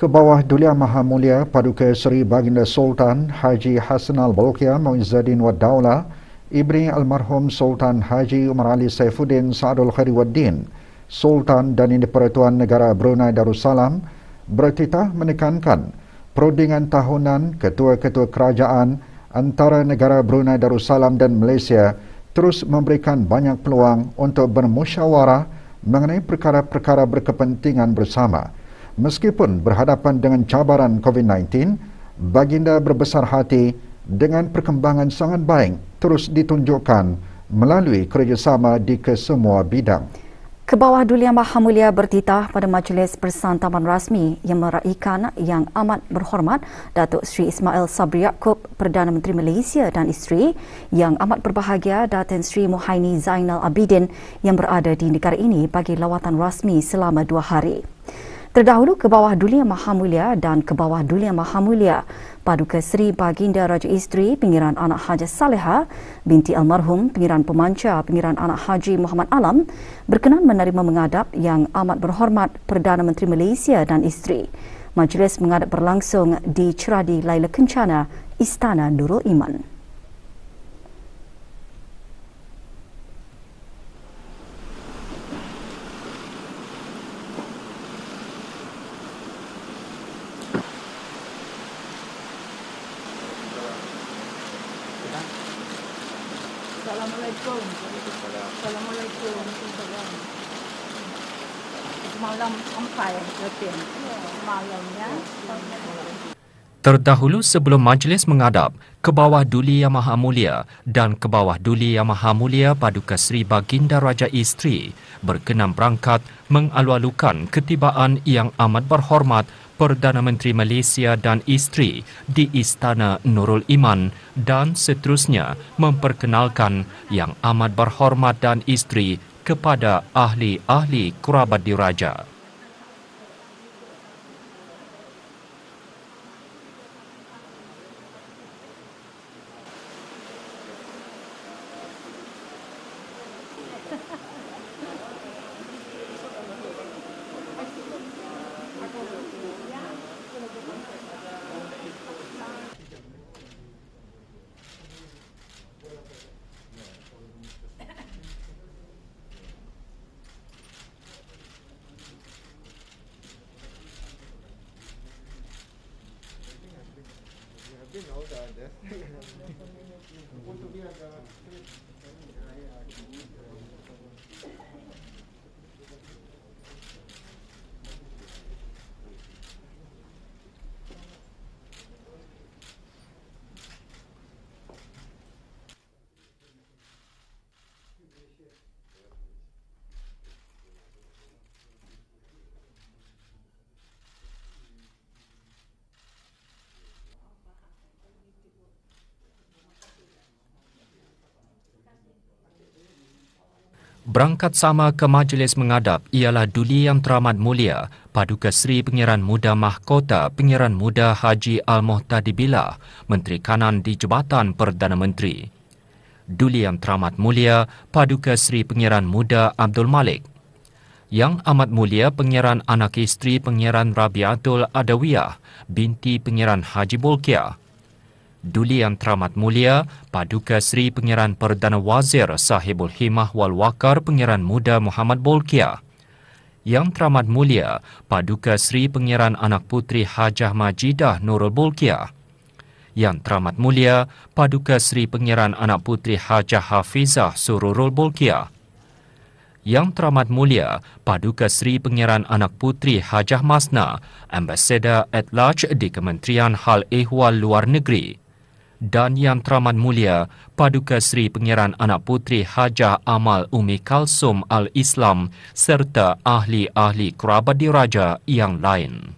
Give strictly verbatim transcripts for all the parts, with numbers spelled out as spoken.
Ke bawah Dulia Maha Mulia Paduka Seri Baginda Sultan Haji Hassanal Bolkiah Muizzuddin Wad Daulah, Ibni Almarhum Sultan Haji Umar Ali Saifuddin Saadul Khairi Waddin, Sultan dan Yang Di-Pertuan Negara Brunei Darussalam, bertitah menekankan perundingan tahunan ketua-ketua kerajaan antara negara Brunei Darussalam dan Malaysia terus memberikan banyak peluang untuk bermusyawarah mengenai perkara-perkara berkepentingan bersama. Meskipun berhadapan dengan cabaran COVID sembilan belas, Baginda berbesar hati dengan perkembangan sangat baik terus ditunjukkan melalui kerjasama di kesemua bidang. Ke bawah Dulia Maha Mulia bertitah pada majlis persantaman rasmi yang meraikan Yang Amat Berhormat Datuk Seri Ismail Sabri Yaakob, Perdana Menteri Malaysia dan isteri, Yang Amat Berbahagia Datin Seri Muhaini Zainal Abidin yang berada di negara ini bagi lawatan rasmi selama dua hari. Terdahulu ke bawah Dulia Maha Mulia dan ke bawah Dulia Maha Mulia Paduka Seri Baginda Raja Isteri Pengiran Anak Hajah Saleha binti almarhum Pengiran Pemanca Pengiran Anak Haji Muhammad Alam berkenan menerima menghadap Yang Amat Berhormat Perdana Menteri Malaysia dan isteri. Majlis menghadap berlangsung di Ceradi Laila Kencana, Istana Nurul Iman. Assalamualaikum. Assalamualaikum. Malam sampai lepas malamnya. Terdahulu sebelum majlis menghadap, ke bawah Duli Yang Maha Mulia dan ke bawah Duli Yang Maha Mulia Paduka Seri Baginda Raja Isteri berkenan berangkat mengalu-alukan ketibaan Yang Amat Berhormat Perdana Menteri Malaysia dan isteri di Istana Nurul Iman dan seterusnya memperkenalkan Yang Amat Berhormat dan isteri kepada ahli-ahli kerabat diraja. Berangkat sama ke majlis menghadap ialah Duli Yang Teramat Mulia Paduka Seri Pengiran Muda Mahkota Pengiran Muda Haji Al-Muhtadi Billah, Menteri Kanan di Jabatan Perdana Menteri. Duli Yang Teramat Mulia Paduka Seri Pengiran Muda Abdul Malik. Yang Amat Mulia Pengiran Anak Isteri Pengiran Rabiatul Adawiyah binti Pengiran Haji Bolkiah. Duli Yang Teramat Mulia Paduka Seri Pengiran Perdana Wazir Sahibul Himah wal Waqar Pengiran Muda Muhammad Bolkiah. Yang Teramat Mulia Paduka Seri Pengiran Anak Puteri Hajah Majidah Nurul Bolkiah. Yang Teramat Mulia Paduka Seri Pengiran Anak Puteri Hajah Hafizah Sururul Bolkiah. Yang Teramat Mulia Paduka Seri Pengiran Anak Puteri Hajah Masna, Ambassador at Large di Kementerian Hal Ehwal Luar Negeri. Dan Yang Teramat Mulia Paduka Seri Pengiran Anak Puteri Hajah Amal Umi Kalsum Al-Islam serta ahli-ahli kerabat diraja yang lain.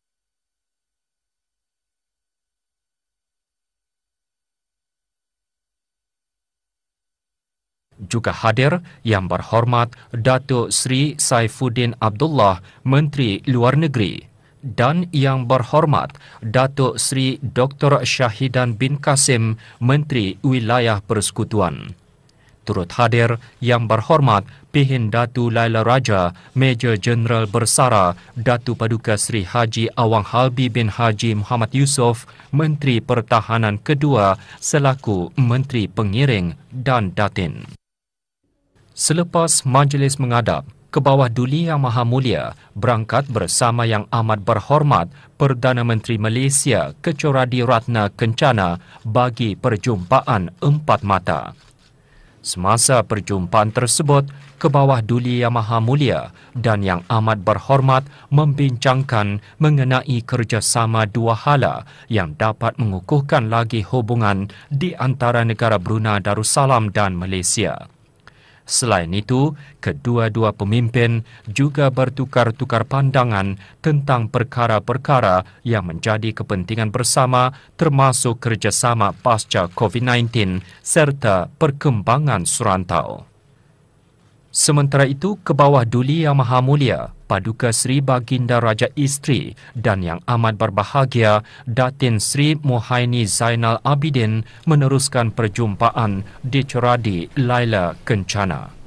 Juga hadir Yang Berhormat Datuk Seri Saifuddin Abdullah, Menteri Luar Negeri, dan Yang Berhormat Datuk Seri Doktor Syahidan bin Kasim, Menteri Wilayah Persekutuan. Turut hadir Yang Berhormat Pihin Datu Laila Raja, Major Jeneral Bersara Datu Paduka Seri Haji Awang Halbi bin Haji Muhammad Yusof, Menteri Pertahanan kedua selaku Menteri Pengiring dan Datin. Selepas majlis mengadap, Kebawah Duli Yang Maha Mulia berangkat bersama Yang Amat Berhormat Perdana Menteri Malaysia Kecoradi Ratna Kencana bagi perjumpaan empat mata. Semasa perjumpaan tersebut, Kebawah Duli Yang Maha Mulia dan Yang Amat Berhormat membincangkan mengenai kerjasama dua hala yang dapat mengukuhkan lagi hubungan di antara negara Brunei Darussalam dan Malaysia. Selain itu, kedua-dua pemimpin juga bertukar-tukar pandangan tentang perkara-perkara yang menjadi kepentingan bersama termasuk kerjasama pasca COVID sembilan belas serta perkembangan surantau. Sementara itu, Kebawah Duli Yang Maha Mulia, Paduka Seri Baginda Raja Isteri dan Yang Amat Berbahagia Datin Seri Muhaini Zainal Abidin meneruskan perjumpaan di Ceradi Laila Kencana.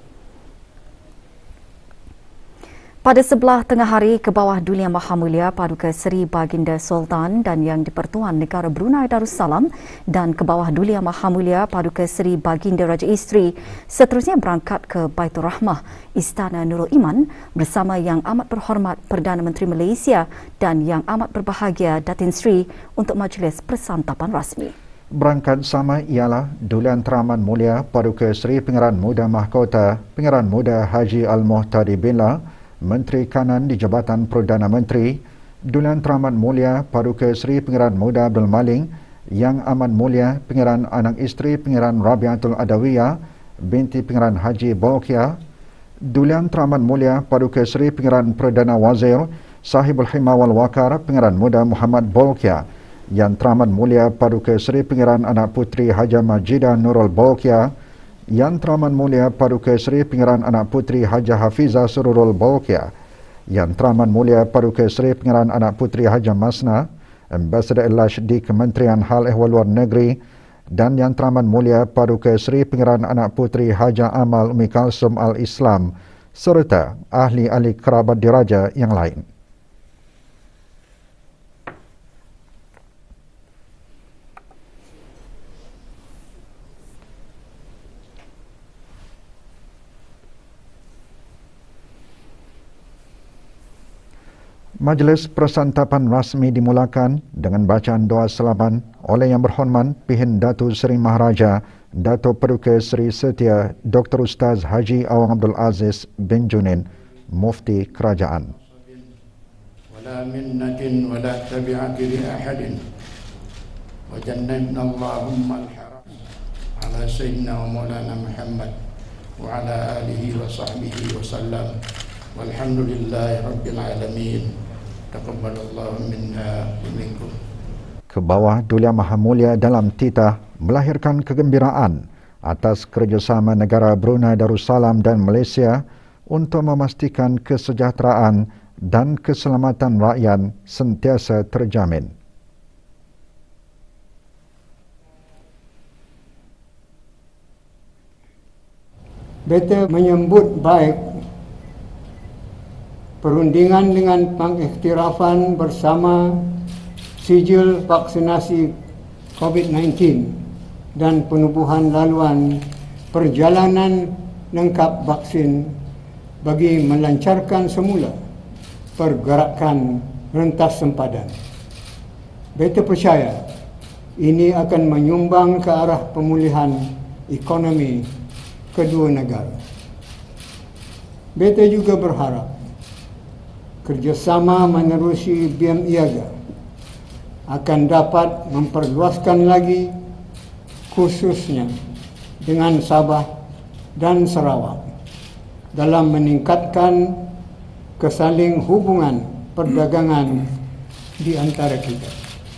Pada sebelah tengah hari, Kebawah Duli Yang Maha Mulia Paduka Seri Baginda Sultan dan Yang di-Pertuan Negara Brunei Darussalam dan Kebawah Duli Yang Maha Mulia Paduka Seri Baginda Raja Isteri seterusnya berangkat ke Baitur Rahmah, Istana Nurul Iman bersama Yang Amat Berhormat Perdana Menteri Malaysia dan Yang Amat Berbahagia Datin Seri untuk majlis persantapan rasmi. Berangkat sama ialah Dulian Teramat Mulia Paduka Seri Pengeran Muda Mahkota Pengeran Muda Haji Al-Muhtadi Billah, Menteri Kanan di Jabatan Perdana Menteri, Dulian Teramat Mulia Paduka Seri Pengeran Muda Abdul Maling, Yang Amat Mulia Pengeran Anak Isteri Pengeran Rabiatul Adawiyah binti Pengeran Haji Bolkiah, Dulian Teramat Mulia Paduka Seri Pengeran Perdana Wazir Sahibul Hima wal Waqar Pengeran Muda Muhammad Bolkiah, Yang Teramat Mulia Paduka Seri Pengeran Anak Puteri Haja Majidah Nurul Bolkiah, Yang Teramat Mulia Paduka Seri Pengeran Anak Puteri Haja Hafizah Sururul Bolkiah, Yang Teramat Mulia Paduka Seri Pengeran Anak Puteri Haja Masna, Ambassador Elash di Kementerian Hal Ehwal Luar Negeri, dan Yang Teramat Mulia Paduka Seri Pengeran Anak Puteri Haja Amal Umi Kalsum Al-Islam, serta ahli-ahli kerabat diraja yang lain. Majlis persantapan rasmi dimulakan dengan bacaan doa selamat oleh Yang Berhormat Pihin Datu Seri Maharaja Datuk Paduka Seri Setia Doktor Ustaz Haji Awang Abdul Aziz bin Junin, Mufti Kerajaan. Wala minnatin wala tabi'ati li ahadin wa jannabna Allahumma al-haram ala sayyidina wa maulana Muhammad wa ala alihi wa sahbihi wa sallam walhamdulillahi rabbil alamin. Taqabbalallahu minna wa minkum. Kebawah Duli Yang Maha Mulia dalam titah melahirkan kegembiraan atas kerjasama negara Brunei Darussalam dan Malaysia untuk memastikan kesejahteraan dan keselamatan rakyat sentiasa terjamin. Beta menyambut baik perundingan dengan pengiktirafan bersama sijil vaksinasi COVID sembilan belas dan penubuhan laluan perjalanan lengkap vaksin bagi melancarkan semula pergerakan rentas sempadan. Beta percaya ini akan menyumbang ke arah pemulihan ekonomi kedua negara. Beta juga berharap kerjasama menerusi B M Iaga akan dapat memperluaskan lagi khususnya dengan Sabah dan Sarawak dalam meningkatkan kesaling hubungan perdagangan di antara kita.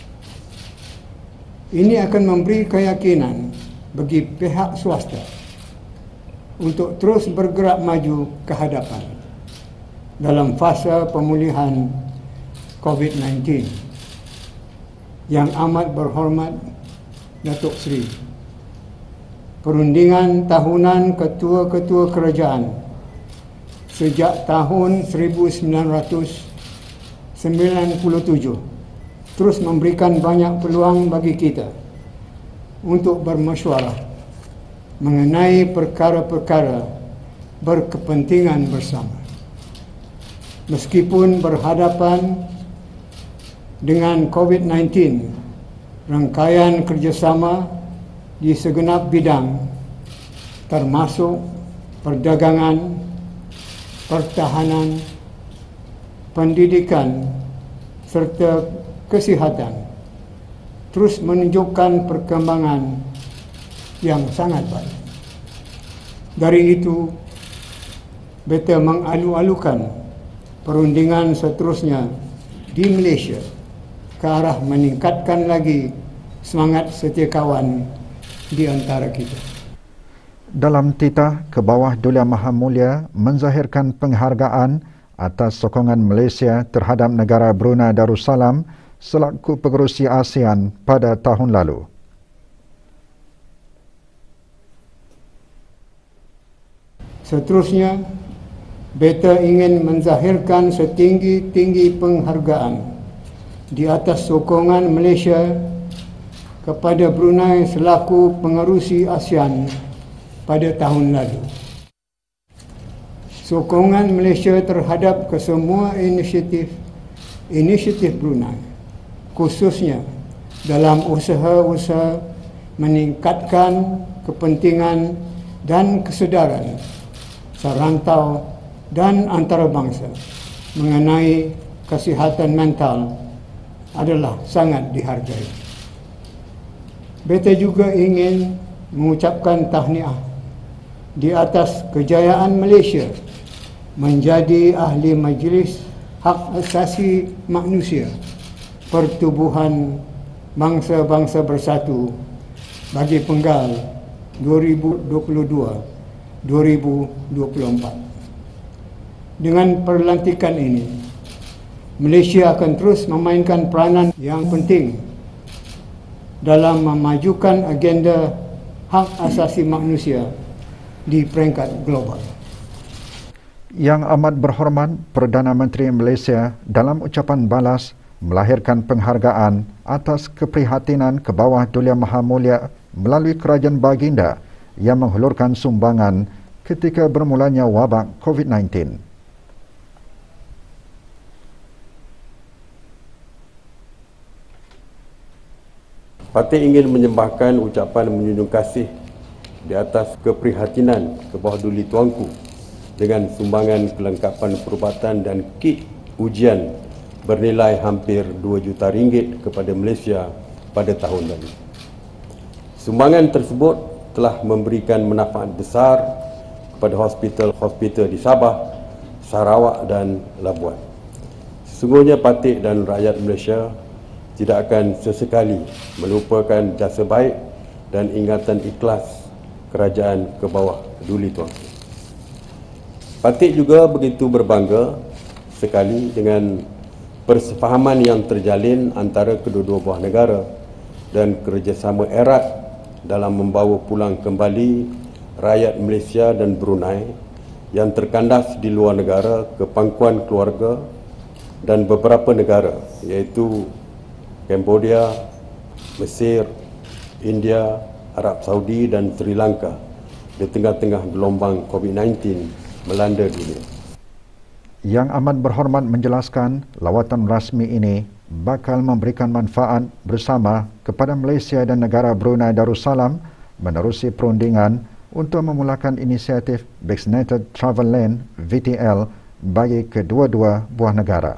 Ini akan memberi keyakinan bagi pihak swasta untuk terus bergerak maju ke hadapan dalam fasa pemulihan COVID sembilan belas. Yang Amat Berhormat Datuk Seri perundingan tahunan ketua-ketua kerajaan sejak tahun seribu sembilan ratus sembilan puluh tujuh terus memberikan banyak peluang bagi kita untuk bermesyuarah mengenai perkara-perkara berkepentingan bersama. Meskipun berhadapan dengan COVID sembilan belas, rangkaian kerjasama di segenap bidang termasuk perdagangan, pertahanan, pendidikan serta kesihatan terus menunjukkan perkembangan yang sangat baik. Dari itu, beta mengalu-alukan perundingan seterusnya di Malaysia ke arah meningkatkan lagi semangat setia kawan di antara kita. Dalam titah ke bawah Duli Yang Maha Mulia menzahirkan penghargaan atas sokongan Malaysia terhadap negara Brunei Darussalam selaku pengerusi ASEAN pada tahun lalu. Seterusnya, beta ingin menzahirkan setinggi-tinggi penghargaan di atas sokongan Malaysia kepada Brunei selaku pengerusi ASEAN pada tahun lalu. Sokongan Malaysia terhadap kesemua inisiatif inisiatif Brunei, khususnya dalam usaha-usaha meningkatkan kepentingan dan kesedaran serantau dan antarabangsa mengenai kesihatan mental adalah sangat dihargai. Beta juga ingin mengucapkan tahniah di atas kejayaan Malaysia menjadi ahli Majlis Hak Asasi Manusia Pertubuhan Bangsa-Bangsa Bersatu bagi penggal dua ribu dua puluh dua dua ribu dua puluh empat. Dengan perlantikan ini, Malaysia akan terus memainkan peranan yang penting dalam memajukan agenda hak asasi manusia di peringkat global. Yang amat berhormat Perdana Menteri Malaysia dalam ucapan balas melahirkan penghargaan atas keprihatinan ke bawah Duli Yang Maha Mulia melalui Kerajaan Baginda yang menghulurkan sumbangan ketika bermulanya wabak COVID sembilan belas. Parti ingin menyembahkan ucapan menjunjung kasih di atas keprihatinan ke bawah Duli Tuanku dengan sumbangan kelengkapan perubatan dan kit ujian bernilai hampir dua juta ringgit kepada Malaysia pada tahun lalu. Sumbangan tersebut telah memberikan manfaat besar kepada hospital-hospital di Sabah, Sarawak dan Labuan. Sesungguhnya Patik dan rakyat Malaysia tidak akan sesekali melupakan jasa baik dan ingatan ikhlas kerajaan ke bawah Duli Tuanku. Patik juga begitu berbangga sekali dengan persefahaman yang terjalin antara kedua-dua buah negara dan kerjasama erat dalam membawa pulang kembali rakyat Malaysia dan Brunei yang terkandas di luar negara ke pangkuan keluarga dan beberapa negara iaitu Cambodia, Mesir, India, Arab Saudi dan Sri Lanka di tengah-tengah gelombang COVID sembilan belas melanda dunia. Yang amat berhormat menjelaskan lawatan rasmi ini bakal memberikan manfaat bersama kepada Malaysia dan negara Brunei Darussalam menerusi perundingan untuk memulakan inisiatif Vaccinated Travel Lane V T L bagi kedua-dua buah negara.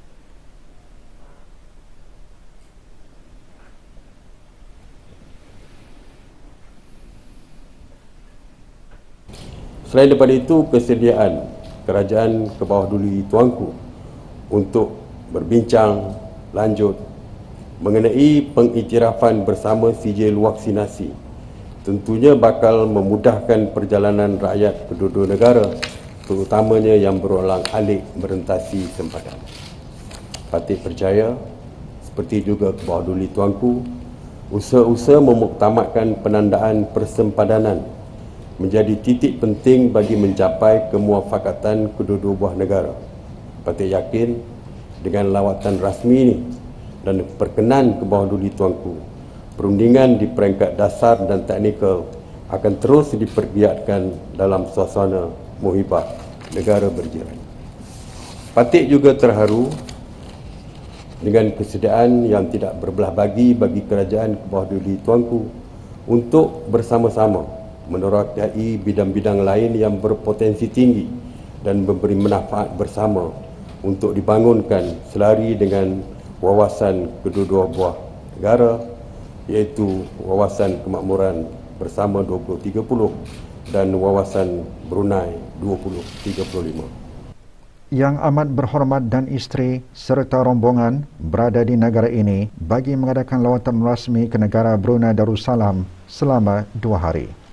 Selain daripada itu, kesediaan kerajaan ke bawah Duli Tuanku untuk berbincang lanjut mengenai pengiktirafan bersama sijil vaksinasi tentunya bakal memudahkan perjalanan rakyat kedua-dua negara, terutamanya yang berulang alik merentasi sempadan. Patik percaya, seperti juga ke bawah Duli Tuanku, Usaha-usaha memuktamadkan penandaan persempadanan menjadi titik penting bagi mencapai kemuafakatan kedua-dua buah negara. Patut yakin dengan lawatan rasmi ini dan perkenan ke bawah duli tuanku, perundingan di peringkat dasar dan teknikal akan terus dipergiatkan dalam suasana muhibah negara berjiran. Patut juga terharu dengan kesediaan yang tidak berbelah bagi bagi kerajaan ke bawah duli tuanku untuk bersama-sama menerokai bidang-bidang lain yang berpotensi tinggi dan memberi manfaat bersama untuk dibangunkan selari dengan wawasan kedua-dua buah negara, iaitu wawasan kemakmuran bersama dua ribu tiga puluh dan wawasan Brunei dua ribu tiga puluh lima. Yang amat berhormat dan isteri serta rombongan berada di negara ini bagi mengadakan lawatan rasmi ke negara Brunei Darussalam selama dua hari.